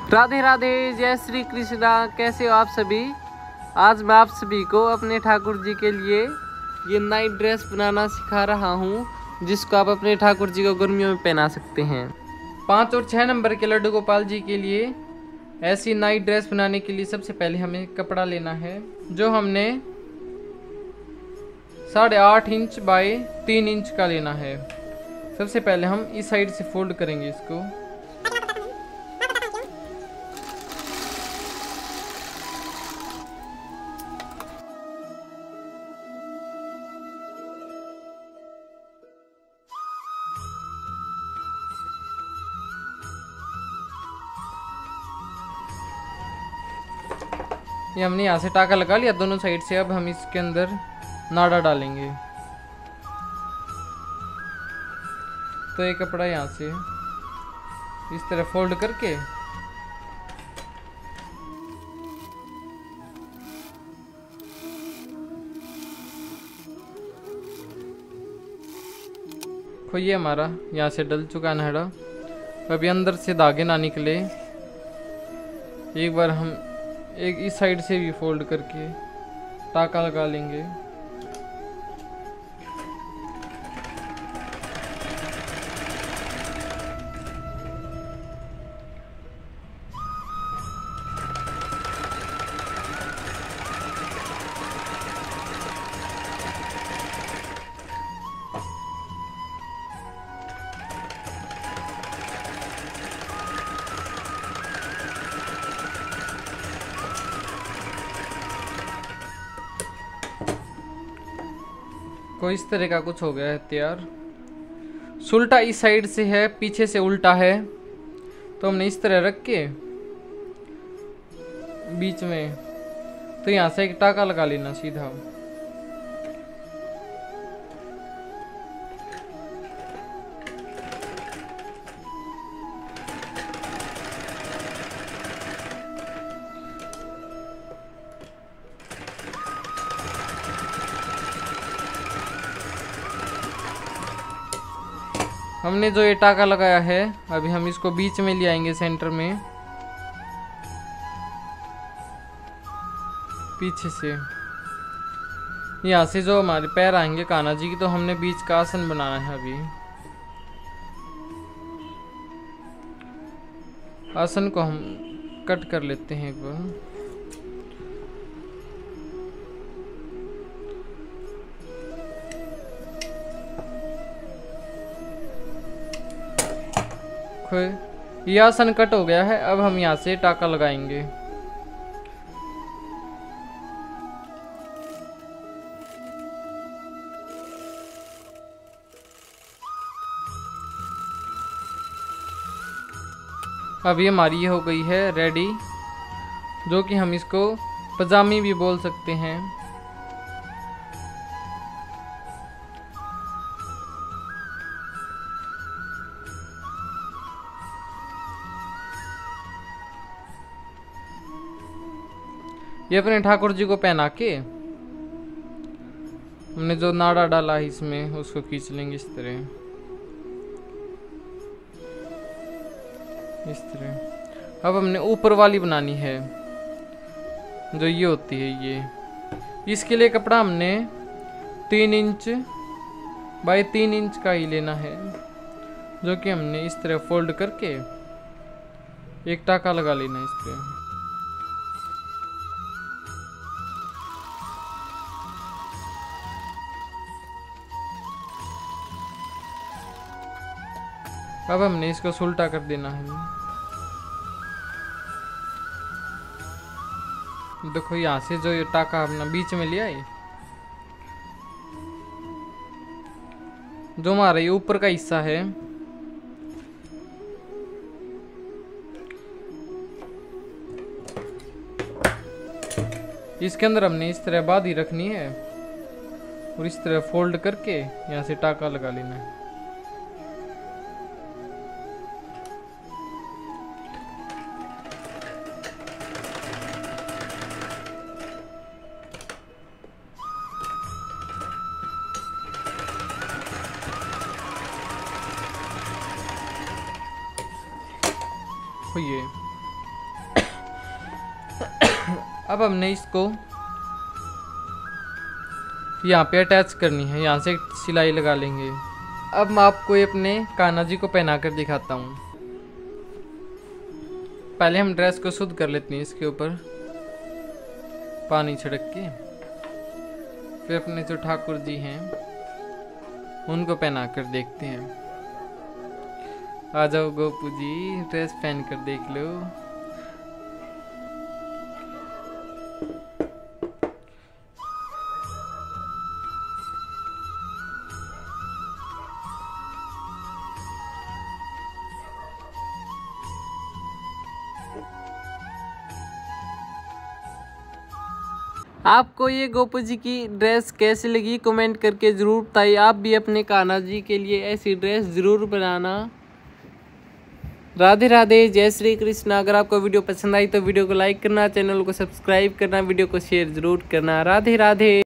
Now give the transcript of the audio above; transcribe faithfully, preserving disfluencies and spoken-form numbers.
राधे राधे, जय श्री कृष्णा। कैसे हो आप सभी। आज मैं आप सभी को अपने ठाकुर जी के लिए ये नाइट ड्रेस बनाना सिखा रहा हूँ, जिसको आप अपने ठाकुर जी को गर्मियों में पहना सकते हैं। पाँच और छः नंबर के लड्डू गोपाल जी के लिए ऐसी नाइट ड्रेस बनाने के लिए सबसे पहले हमें कपड़ा लेना है, जो हमने साढ़े आठ इंच बाय तीन इंच का लेना है। सबसे पहले हम इस साइड से फोल्ड करेंगे इसको। ये हमने यहाँ से टाका लगा लिया दोनों साइड से। अब हम इसके अंदर नाड़ा डालेंगे। तो ये कपड़ा यहाँ से इस तरह फोल्ड करके तो ये हमारा यहाँ से डल चुका नाड़ा। अभी अंदर से धागे ना निकले, एक बार हम एक इस साइड से भी फोल्ड करके टाका लगा लेंगे। को इस तरह का कुछ हो गया है तैयार। सुलटा इस साइड से है, पीछे से उल्टा है, तो हमने इस तरह रख के बीच में तो यहाँ से एक टाका लगा लेना सीधा। हमने जो ये टाका लगाया है, अभी हम इसको बीच में ले आएंगे सेंटर में, पीछे से। यहाँ से जो हमारे पैर आएंगे कान्हा जी की, तो हमने बीच का आसन बनाना है। अभी आसन को हम कट कर लेते हैं एक बार। ये आसन कट हो गया है। अब हम यहाँ से टाका लगाएंगे। अब ये हमारी हो गई है रेडी, जो कि हम इसको पजामी भी बोल सकते हैं। ये अपने ठाकुर जी को पहना के हमने जो नाड़ा डाला है इसमें, उसको खींच लेंगे इस तरह इस तरह। अब हमने ऊपर वाली बनानी है, जो ये होती है ये। इसके लिए कपड़ा हमने तीन इंच बाय तीन इंच का ही लेना है, जो कि हमने इस तरह फोल्ड करके एक टाका लगा लेना है इस पर। अब हमने इसको सुल्टा कर देना है। देखो यहाँ से जो ये टाका अपना बीच में लिया है, जो हमारा ये ऊपर का हिस्सा है, इसके अंदर हमने इस तरह बांधी रखनी है और इस तरह फोल्ड करके यहाँ से टाका लगा लेना है। ये अब हमने इसको यहाँ पे अटैच करनी है, यहाँ से सिलाई लगा लेंगे। अब मैं आपको ये अपने कान्हा जी को पहना कर दिखाता हूँ। पहले हम ड्रेस को शुद्ध कर लेते हैं, इसके ऊपर पानी छिड़क के। फिर अपने जो ठाकुर जी हैं उनको पहना कर देखते हैं। आ जाओ गोपू जी, ड्रेस पहन कर देख लो। आपको ये गोपू जी की ड्रेस कैसी लगी कमेंट करके ज़रूर बताइए। आप भी अपने कान्हा जी के लिए ऐसी ड्रेस ज़रूर बनाना। राधे राधे, जय श्री कृष्ण। अगर आपको वीडियो पसंद आई तो वीडियो को लाइक करना, चैनल को सब्सक्राइब करना, वीडियो को शेयर ज़रूर करना। राधे राधे।